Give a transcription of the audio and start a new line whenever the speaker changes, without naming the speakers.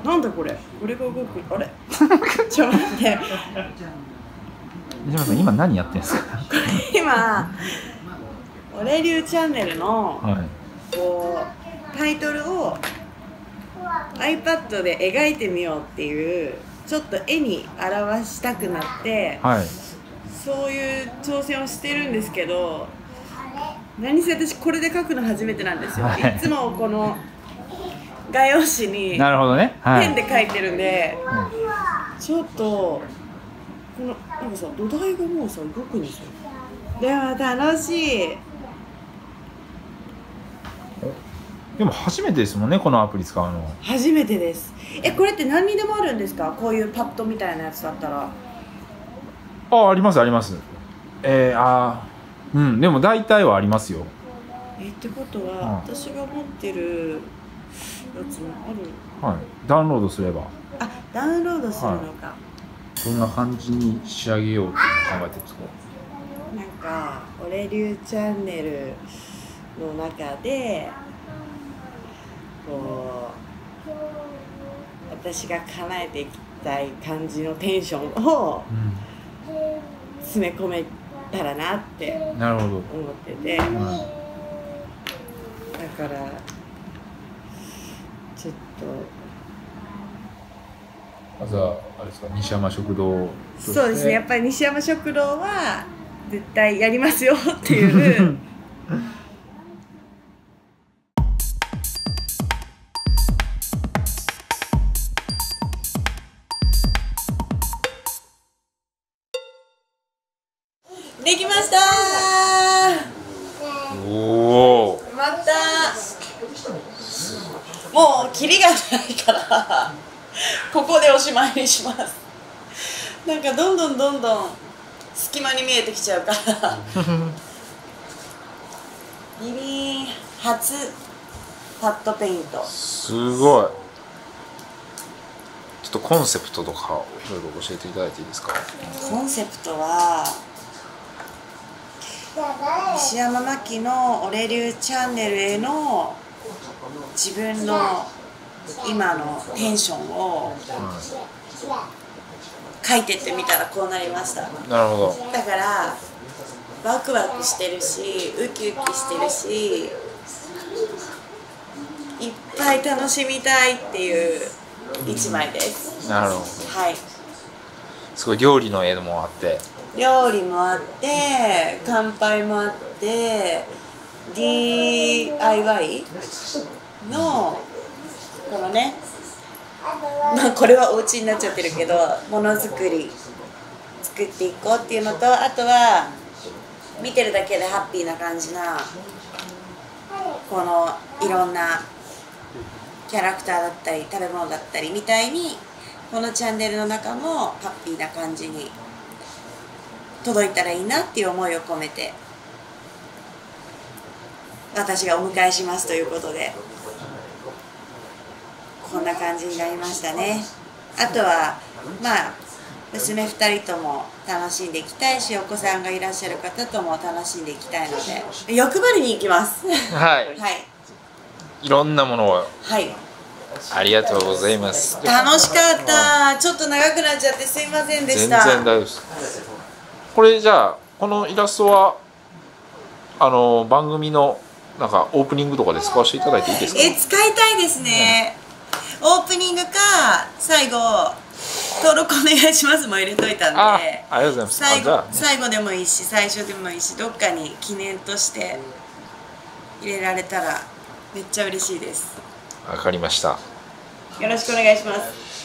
なんだこれ、これが動く。あれちょっと待って。
西村さん今何やってんですか？
今俺流チャンネルの、
はい、
こうタイトルを iPad で描いてみようっていうちょっと絵に表したくなって、
はい、
そういう挑戦をしてるんですけど、何せ私これで描くの初めてなんですよ、はい、いつもこの画用紙に
なるほどね、はい、
ペンで描いてるんで、ちょっとこのなんかさ、土台がもうさ動くんですよ。でも楽しい。
でも初めてですもんね、このアプリ使うの。
初めてです。これって何にでもあるんですか？こういうパッドみたいなやつだったら。
ありますあります。うん、でも大体はありますよ。
ってことは、私が持ってるやつもある。
はい、ダウンロードすれば。
あ、ダウンロードするのか。はい、
どんな感じに仕上げようって考えてるんですか？
なんか俺流チャンネルの中でこう私が叶えていきたい感じのテンションを詰め込めたらなって思ってて、だからちょっと
まずはあれですか、西山食堂として。
そうですね、やっぱり西山食堂は絶対やりますよっていうできましたー。おお、またもうキリがないからここでおしまいにします。なんかどんどん隙間に見えてきちゃうからリリン初パッドペイント。
すごい。ちょっとコンセプトとかいろいろ教えていただいていいですか？
コンセプトは西山真希の俺流チャンネルへの自分の今のテンションを書いてってみたらこうなりました。
なるほど。
だからワクワクしてるしウキウキしてるしいっぱい楽しみたいっていう一枚です。
なるほど。
はい。
すごい料理の絵もあって。
料理もあって乾杯もあって DIY のこのね、まあこれはお家になっちゃってるけどものづくり作っていこうっていうのと、あとは見てるだけでハッピーな感じなこのいろんなキャラクターだったり食べ物だったりみたいにこのチャンネルの中もハッピーな感じに届いたらいいなっていう思いを込めて私がお迎えしますということでこんな感じになりましたね。あとはまあ娘2人とも楽しんでいきたいし、お子さんがいらっしゃる方とも楽しんでいきたいので欲張りに行きます
はい、はい、いろんなものを、
はい、
ありがとうございます。
楽しかった。ちょっと長くなっちゃってすいませんでした。
全然大丈夫です。これじゃあこのイラストは番組のなんかオープニングとかで使わせていただいていいですか？
使いたいですね、オープニングか最後登録お願いしますも入れといたんで、
ありがとうございます。
最後でもいいし最初でもいいしどっかに記念として入れられたらめっちゃ嬉しいです。
わかりました。
よろしくお願いします。